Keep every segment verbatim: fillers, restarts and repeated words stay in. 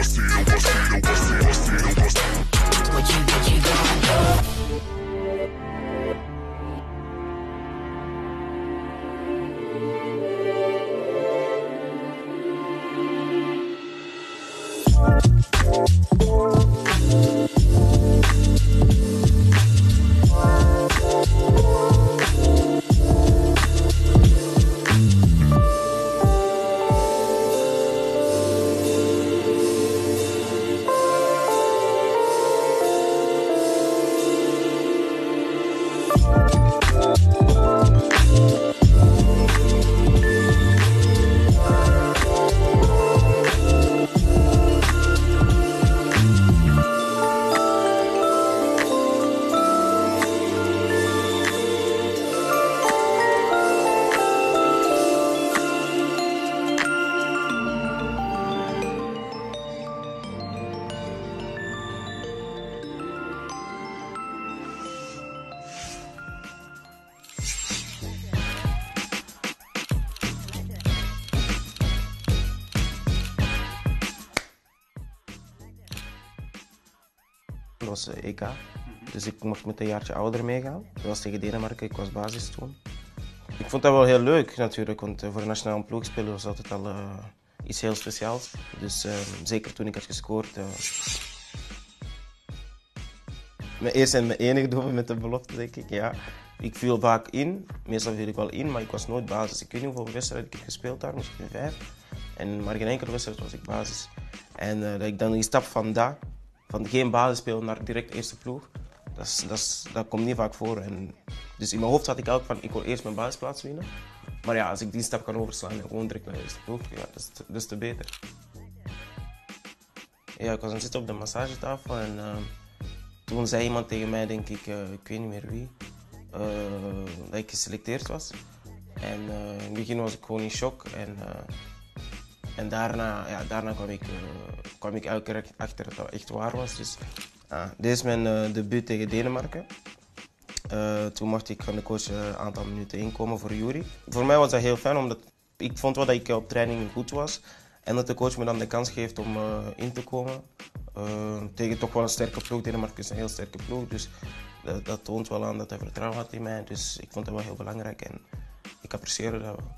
What you, what you gonna do? Dat was E K, dus ik mocht met een jaartje ouder meegaan. Dat was tegen Denemarken, ik was basis toen. Ik vond dat wel heel leuk natuurlijk, want voor een nationale ploeg spelen was altijd al uh, iets heel speciaals. Dus uh, zeker toen ik had gescoord. Uh, mijn eerste en mijn enige doelpunt met de belofte, denk ik. Ja. Ik viel vaak in, meestal viel ik wel in, maar ik was nooit basis. Ik weet niet hoeveel wedstrijden ik heb gespeeld daar, misschien vijf. En maar geen enkele wedstrijd was ik basis. En uh, dat ik dan die stap van dat, van geen basis spelen naar direct eerste ploeg, dat, is, dat, is, dat komt niet vaak voor. En dus in mijn hoofd had ik elk van, ik wil eerst mijn basisplaats winnen. Maar ja, als ik die stap kan overslaan en gewoon direct naar de eerste ploeg, ja, dat is te, dat is te beter. Ja, ik was aan het zitten op de massagetafel en uh, toen zei iemand tegen mij, denk ik, uh, ik weet niet meer wie, uh, dat ik geselecteerd was. En uh, in het begin was ik gewoon in shock. En, uh, en daarna, ja, daarna kwam, ik, uh, kwam ik elke keer achter dat dat echt waar was. Dus, uh, dit is mijn uh, debuut tegen Denemarken. Uh, toen mocht ik van de coach een uh, aantal minuten inkomen voor Yuri. Voor mij was dat heel fijn, omdat ik vond wel dat ik op training goed was. En dat de coach me dan de kans geeft om uh, in te komen. Uh, tegen toch wel een sterke ploeg. Denemarken is een heel sterke ploeg. Dus dat, dat toont wel aan dat hij vertrouwen had in mij. Dus ik vond dat wel heel belangrijk en ik apprecieerde dat wel.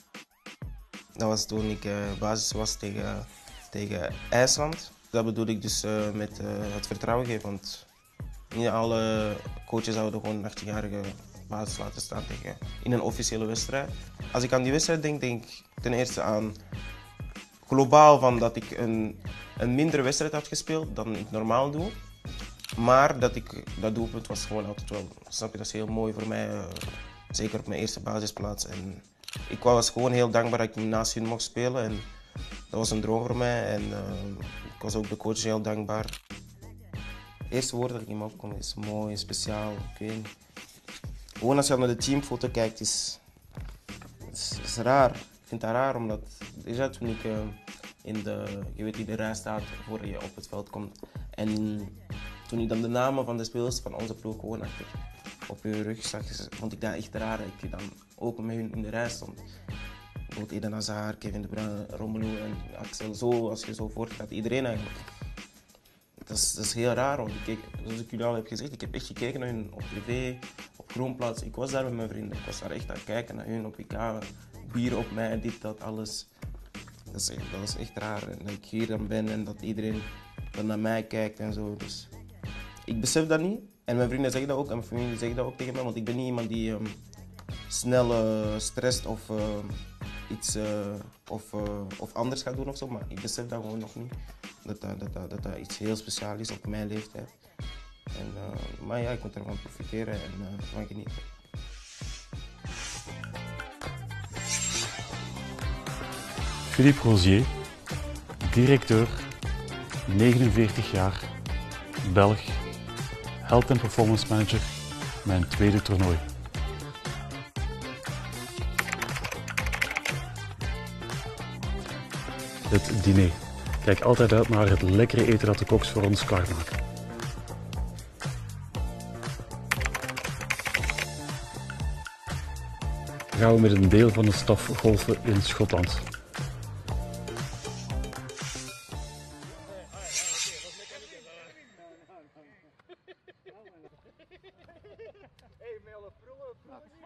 Dat was toen ik uh, basis was tegen, tegen IJsland. Dat bedoel ik dus uh, met uh, het vertrouwen geven. Want niet alle coaches zouden gewoon een achttienjarige basis laten staan tegen, in een officiële wedstrijd. Als ik aan die wedstrijd denk, denk ik ten eerste aan globaal van dat ik een, een mindere wedstrijd had gespeeld dan ik normaal doe. Maar dat, ik, dat doelpunt was gewoon altijd wel, snap je, dat is heel mooi voor mij. Uh, zeker op mijn eerste basisplaats. En ik was gewoon heel dankbaar dat ik naast hun mocht spelen. En dat was een droom voor mij. En uh, ik was ook de coach heel dankbaar. Het eerste woord dat ik in me opkom is mooi, speciaal, ik weet niet. Gewoon als je naar de teamfoto kijkt, is, is, is raar. Ik vind dat raar, omdat is dat toen ik uh, in de, je weet, in de rij staat voor je op het veld komt. En toen ik dan de namen van de spelers van onze ploeg gewoon achter op je rug zag, vond ik dat echt raar. Dat ik dan ook met hun in de rij stond. Bijvoorbeeld Eden Hazard, Kevin De Bruyne, Romelu en Axel. Zo, als je zo voortgaat, iedereen eigenlijk. Dat is, dat is heel raar, want ik keek, zoals ik jullie al heb gezegd, ik heb echt gekeken naar hun op tv, op Groenplaats. Ik was daar met mijn vrienden, ik was daar echt aan het kijken naar hun op W K. Bier op mij, dit, dat, alles. Dat is, dat is echt raar. En dat ik hier dan ben en dat iedereen dan naar mij kijkt en zo. Dus ik besef dat niet. En mijn vrienden zeggen dat ook en mijn familie zegt dat ook tegen mij, want ik ben niet iemand die um, snel uh, stresst of uh, iets uh, of, uh, of anders gaat doen of zo. Maar ik besef dat gewoon nog niet. Dat dat, dat, dat, dat, dat iets heel speciaals is op mijn leeftijd. En, uh, maar ja, ik moet ervan profiteren en uh, van genieten. Philippe Rosier, directeur, negenenveertig jaar, Belg, health en performance manager, mijn tweede toernooi. Het diner. Kijk altijd uit naar het lekkere eten dat de koks voor ons klaarmaken. Gaan we met een deel van de staf golfen in Schotland. Hé, hey, met alle prullen, prullen.